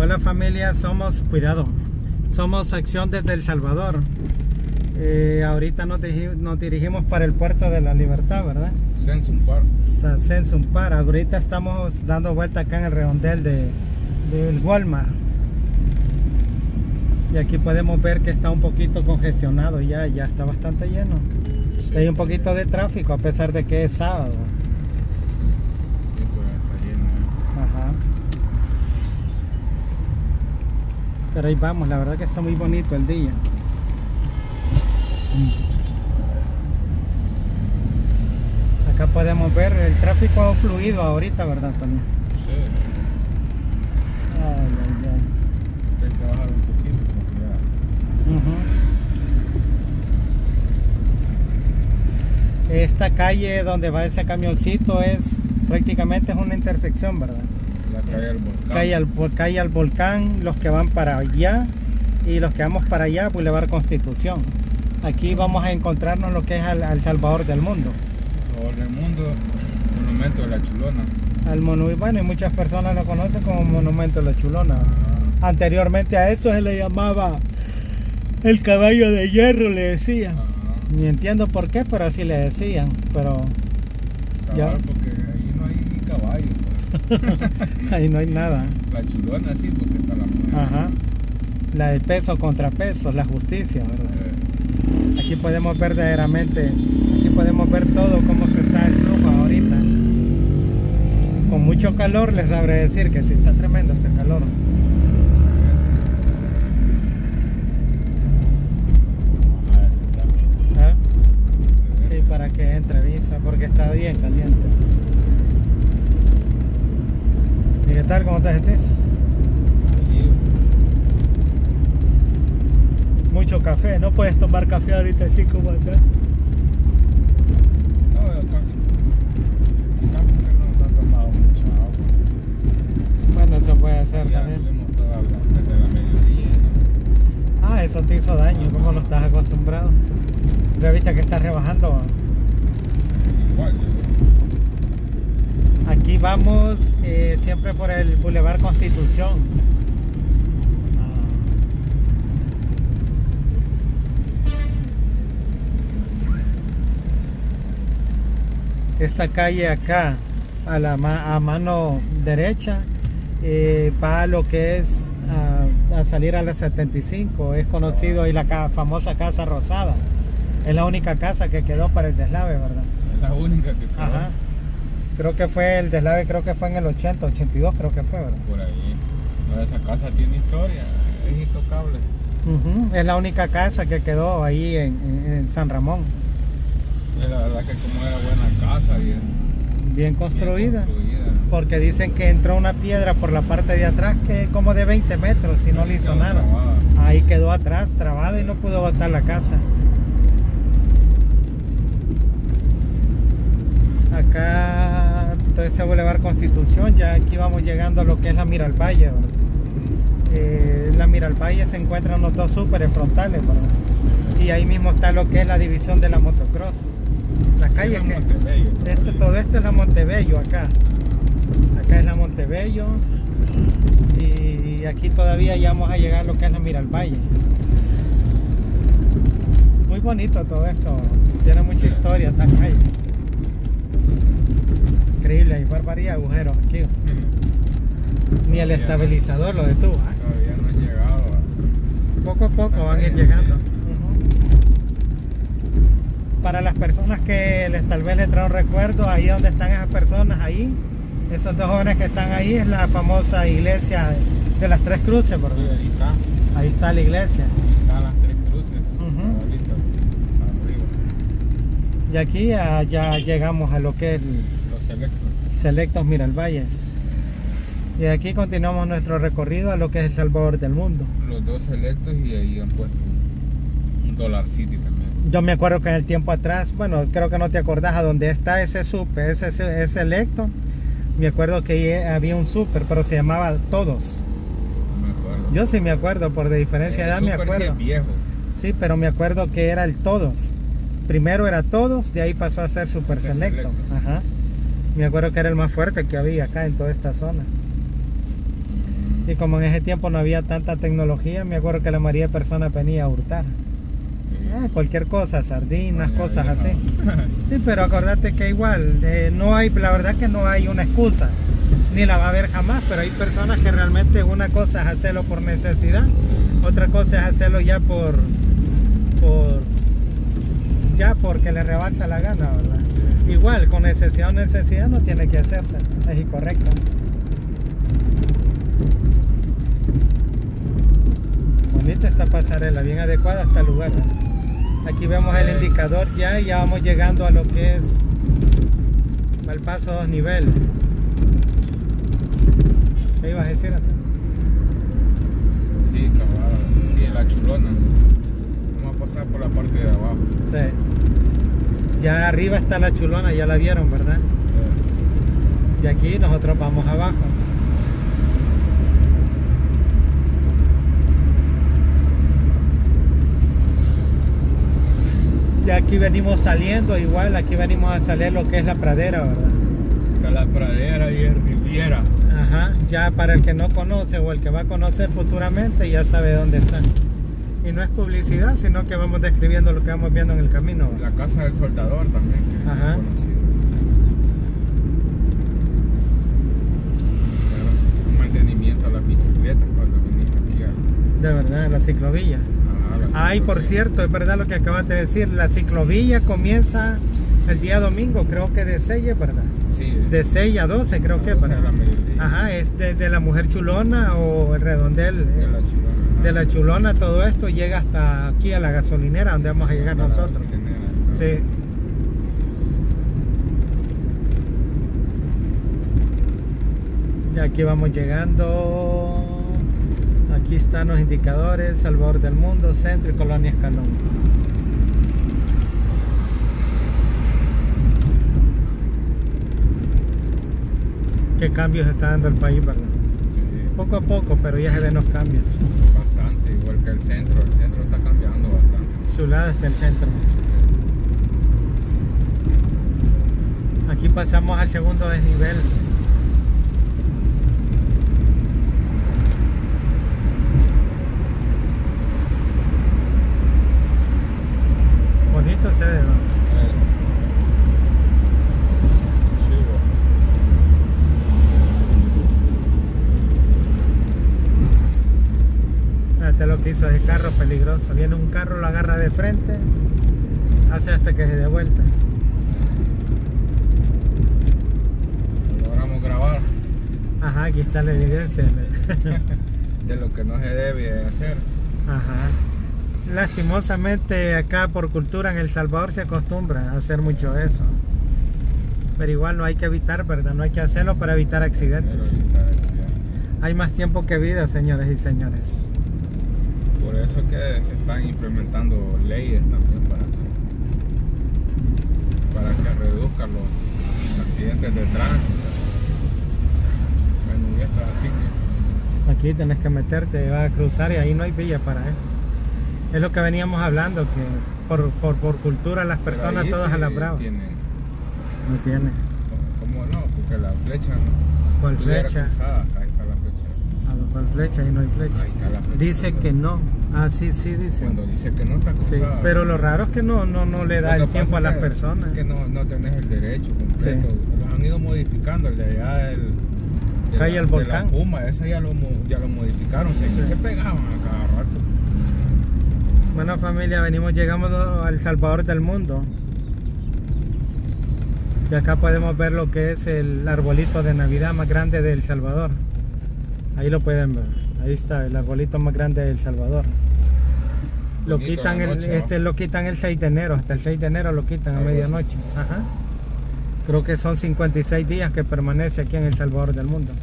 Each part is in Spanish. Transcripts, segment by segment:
Hola familia, somos Acción desde El Salvador. Ahorita nos dirigimos para el puerto de la Libertad, ¿verdad? Sensum Park. Ahorita estamos dando vuelta acá en el redondel del Walmart. Y aquí podemos ver que está un poquito congestionado, ya está bastante lleno. Sí, hay un poquito de tráfico a pesar de que es sábado. Sí, pues está lleno. Ajá. Pero ahí vamos, la verdad que está muy bonito el día. Acá podemos ver el tráfico fluido ahorita, ¿verdad, Tony? Sí. Ay. Hay que bajar un poquito porque ya... Esta calle donde va ese camioncito prácticamente es una intersección, ¿verdad? La calle al volcán. Calle al volcán, los que van para allá y los que vamos para allá, Boulevard Constitución. Aquí vamos a encontrarnos lo que es al Salvador del Mundo. Salvador del Mundo, Monumento de la Chulona. Bueno, y muchas personas lo conocen como Monumento de la Chulona. Anteriormente a eso se le llamaba el caballo de hierro, le decían. Ni entiendo por qué, pero así le decían. Pero ya, porque ahí no hay ni caballo. Ahí no hay nada. La Chulona sí, porque está la mujer. Ajá. La de peso contra peso, la justicia, ¿verdad? Aquí podemos ver verdaderamente, aquí podemos ver todo cómo se está el flujo ahorita. Con mucho calor les sabré decir que sí está tremendo este calor. ¿Ah? Sí, para que entre visa, porque está bien caliente. ¿Y qué tal? ¿Cómo te sientes? Mucho café, no puedes tomar café ahorita así como acá. No, casi. Quizás porque no ha tomado mucha agua. Bueno, eso puede hacer ya también. Desde la mediodía. Ah, eso te hizo daño, ¿cómo no estás acostumbrado? Pero viste que estás rebajando. Igual, aquí vamos siempre por el Boulevard Constitución. Esta calle acá a mano derecha va a lo que es a salir a la 75. Es conocido y la famosa Casa Rosada. Es la única casa que quedó para el deslave, ¿verdad? Es la única que quedó. Ajá. Creo que fue el deslave, creo que fue en el 80, 82, creo que fue, ¿verdad? Por ahí. No, esa casa tiene historia, es intocable. Es la única casa que quedó ahí en San Ramón. La verdad que como era buena casa, bien construida. Porque dicen que entró una piedra por la parte de atrás que como de 20 metros y no le hizo nada. Trabada. Ahí quedó atrás, trabada y no pudo botar la casa. Acá todo este Boulevard Constitución, ya aquí vamos llegando a lo que es la Miralvalle. La Miralvalle se encuentran los dos súperes frontales, ¿verdad? Y ahí mismo está lo que es la división de la motocross. La calle que todo esto es la Montebello acá. Acá es la Montebello. Y aquí todavía ya vamos a llegar a lo que es la Miralvalle. Muy bonito todo esto. Tiene mucha historia esta calle. Increíble, hay barbaridad de agujeros aquí. Ni el estabilizador lo detuvo. Todavía no han llegado. Poco a poco van a ir llegando. Para las personas que tal vez les trae un recuerdo, ahí donde están esas personas, ahí, esos dos jóvenes que están ahí, es la famosa iglesia de las Tres Cruces, ¿verdad? Sí, ahí está. Ahí está la iglesia. Ahí están las Tres Cruces, arriba. Y aquí ya llegamos a lo que es los Selectos Miralvalles. Y aquí continuamos nuestro recorrido a lo que es El Salvador del Mundo. Los dos Selectos y ahí han puesto un Dollar City también. Yo me acuerdo que en el tiempo atrás, bueno, creo que no te acordás, a donde está ese súper, ese Selecto, me acuerdo que había un súper, pero se llamaba Todos. No me acuerdo. Yo sí me acuerdo, por de diferencia de edad me acuerdo. Sí, es viejo. Sí, pero me acuerdo que era el Todos. Primero era Todos, de ahí pasó a ser Super Selecto. Ajá. Me acuerdo que era el más fuerte que había acá en toda esta zona. Y como en ese tiempo no había tanta tecnología, me acuerdo que la mayoría de personas venía a hurtar. Cualquier cosa, sardinas, cosas así. Sí, pero acordate que igual, no hay, la verdad que no hay una excusa, ni la va a haber jamás, pero hay personas que realmente una cosa es hacerlo por necesidad, otra cosa es hacerlo ya porque le arrebata la gana, ¿verdad? Sí. Igual, con necesidad o necesidad no tiene que hacerse, es incorrecto. Bonita esta pasarela, bien adecuada hasta el lugar, ¿verdad? Aquí vemos el indicador ya vamos llegando a lo que es al paso 2 niveles. ¿Qué ibas a decir hasta? Sí, cabal, aquí en la Chulona. Vamos a pasar por la parte de abajo. Sí. Ya arriba está la Chulona, ya la vieron, ¿verdad? Sí. Y aquí nosotros vamos abajo. Ya aquí venimos saliendo, igual aquí venimos a salir lo que es la pradera, ¿verdad? Está la pradera y el Riviera. Ajá, ya para el que no conoce o el que va a conocer futuramente ya sabe dónde está. Y no es publicidad, sino que vamos describiendo lo que vamos viendo en el camino, ¿verdad? La casa del soldador también, que ajá, es conocido. Pero un mantenimiento a las bicicletas cuando venís aquí a... De verdad, la ciclovía. Ay, por cierto, es verdad lo que acabas de decir, la ciclovía comienza el día domingo, creo que de 6, ¿es verdad? Sí. De 6 a 12 creo que es, ¿verdad? Ajá, es de la Mujer Chulona o el redondel de la Chulona, todo esto llega hasta aquí a la gasolinera donde vamos a llegar nosotros. Sí. Y aquí vamos llegando. Aquí están los indicadores: Salvador del Mundo, Centro y Colonia Escalón. ¿Qué cambios está dando el país, verdad? Sí. Poco a poco, pero ya se ven los cambios. Bastante, igual que el centro está cambiando bastante. Chulada está el centro. Aquí pasamos al segundo desnivel. Bonito se ve, ¿no? Fíjate lo que hizo ese carro peligroso. Viene un carro, lo agarra de frente, hace hasta que se dé vuelta. Lo logramos grabar. Ajá, aquí está la evidencia de lo que no se debe hacer. Ajá. Lastimosamente acá por cultura en El Salvador se acostumbra a hacer mucho eso, pero igual no hay que evitar, ¿verdad? No hay que hacerlo para evitar accidentes. Hay más tiempo que vida, señores y señores. Por eso que se están implementando leyes también para que reduzcan los accidentes de tránsito. Bueno, ya está, así que... Aquí tenés que meterte, vas a cruzar y ahí no hay vía para eso. Es lo que veníamos hablando, que por cultura las personas todas sí a la brava. Tienen. No tiene. ¿Cómo no? Porque la flecha no. ¿Cuál flecha? Cruzada. Ahí está la flecha. ¿Cuál flecha? Ahí no hay flecha. Ahí está la flecha. Dice que no. Ah, sí dice. Cuando dice que no está cruzada. Sí, pero lo raro es que no le da el tiempo a las personas. Es que no tenés el derecho completo. Sí. Los han ido modificando, el de allá Calle el Volcán. De la Puma, ese ya lo modificaron. Se pegaban a cada rato. Bueno, familia, llegamos al Salvador del Mundo. Y acá podemos ver lo que es el arbolito de Navidad más grande de El Salvador. Ahí lo pueden ver. Ahí está el arbolito más grande de El Salvador. Lo quitan lo quitan el 6 de enero, hasta el 6 de enero lo quitan a medianoche. Ajá. Creo que son 56 días que permanece aquí en El Salvador del Mundo.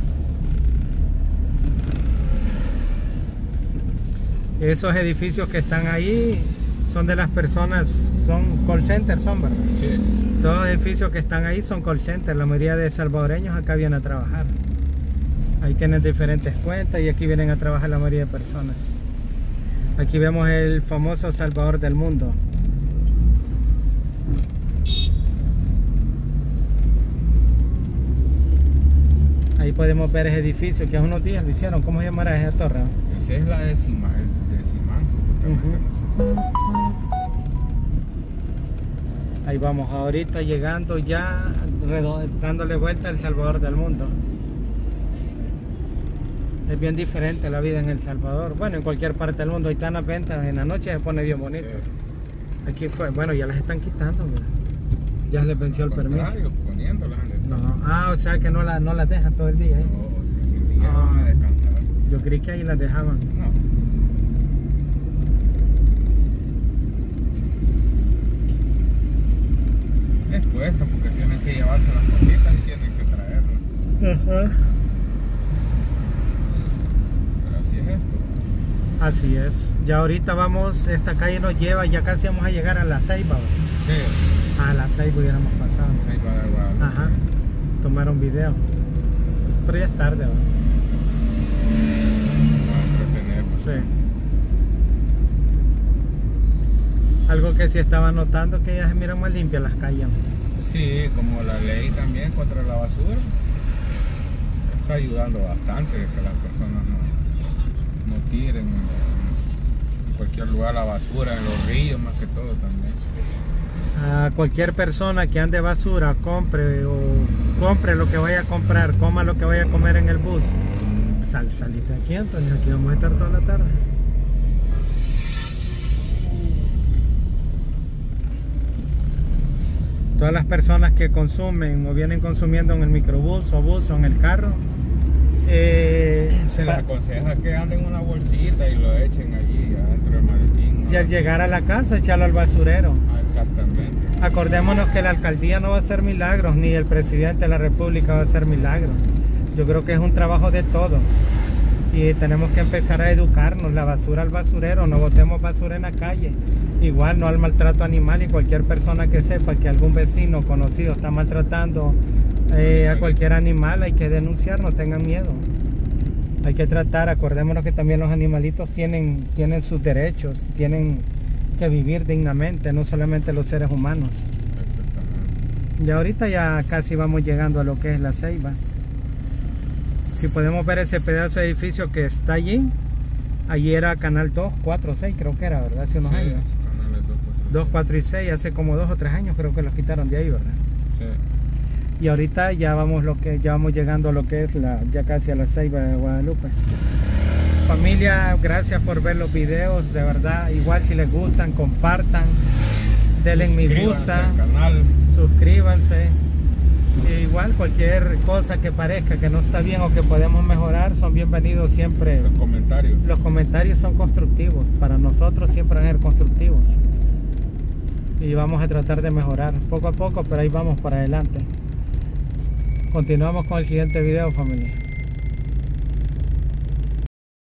Esos edificios que están ahí son de las personas, son call centers, ¿verdad? Sí. Todos los edificios que están ahí son call centers. La mayoría de salvadoreños acá vienen a trabajar. Ahí tienen diferentes cuentas y aquí vienen a trabajar la mayoría de personas. Aquí vemos el famoso Salvador del Mundo. Ahí Ahí podemos ver ese edificio que hace unos días lo hicieron. ¿Cómo se llamará esa torre? Esa es la de Simán, supuestamente. Ahí vamos ahorita llegando ya, dándole vuelta a El Salvador del mundo. Es bien diferente la vida en El Salvador. Bueno, en cualquier parte del mundo. Ahí están las ventas, en la noche se pone bien bonito. Sí. Aquí fue, bueno, ya las están quitando, mira. Ya les venció el permiso. No, o sea que no las dejan todo el día. ¿Eh? No, el día van a descansar. Yo creí que ahí las dejaban. No. Les cuesta porque tienen que llevarse las cositas y tienen que traerlas. Ajá. Pero así es esto. Así es. Ya ahorita vamos, esta calle nos lleva, ya casi vamos a llegar a La Ceiba. Sí. A La Ceiba hubiéramos pasado. Ceiba de Guadalupe. Ajá. Tomar un video. Pero ya es tarde, ¿no? Sí. Algo que sí estaba notando que ya se miran más limpias las calles. Sí, como la ley también contra la basura está ayudando bastante de que las personas no tiren en cualquier lugar la basura, en los ríos más que todo también. A cualquier persona que ande basura, compre lo que vaya a comprar, coma lo que vaya a comer en el bus. Salite aquí, Antonio, aquí vamos a estar toda la tarde. Todas las personas que consumen o vienen consumiendo en el microbús o bus o en el carro, se les aconseja que anden una bolsita y lo echen allí adentro del maletín. Y al llegar a la casa, echarlo al basurero. Exactamente. Acordémonos que la alcaldía no va a hacer milagros, ni el presidente de la república va a hacer milagros. Yo creo que es un trabajo de todos. Y tenemos que empezar a educarnos. La basura al basurero, no botemos basura en la calle. Igual no al maltrato animal, y cualquier persona que sepa que algún vecino conocido está maltratando a cualquier animal, hay que denunciar, no tengan miedo. Hay que tratar, acordémonos que también los animalitos tienen sus derechos, tienen que vivir dignamente, no solamente los seres humanos. Exactamente. Y ahorita ya casi vamos llegando a lo que es La Ceiba. Si podemos ver ese pedazo de edificio que está allí, allí era Canal 2, 4, 6, creo que era, ¿verdad? Hace unos años. Canales 2, 4 y 6, hace como 2 o 3 años creo que los quitaron de ahí, ¿verdad? Sí. Y ahorita ya vamos llegando a lo que es ya casi a La Ceiba de Guadalupe. Familia, gracias por ver los videos, de verdad. Igual si les gustan, compartan, denle me gusta, al canal. Suscríbanse. E igual cualquier cosa que parezca que no está bien o que podemos mejorar, son bienvenidos siempre. Los comentarios. Los comentarios son constructivos, para nosotros siempre van a ser constructivos. Y vamos a tratar de mejorar poco a poco, pero ahí vamos para adelante. Continuamos con el siguiente video, familia.